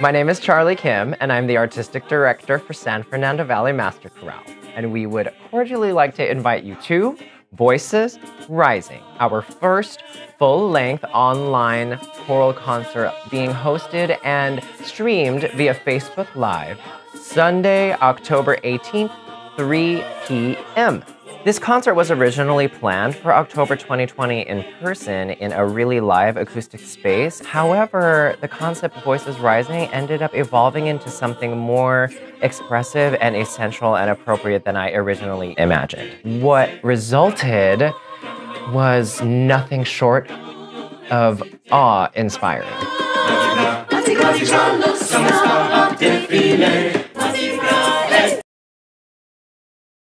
My name is Charlie Kim, and I'm the Artistic Director for San Fernando Valley Master Chorale. And we would cordially like to invite you to Voices Rising, our first full-length online choral concert being hosted and streamed via Facebook Live, Sunday, October 18th, 3 p.m. This concert was originally planned for October 2020 in person in a really live acoustic space. However, the concept Voices Rising ended up evolving into something more expressive and essential and appropriate than I originally imagined. What resulted was nothing short of awe-inspiring.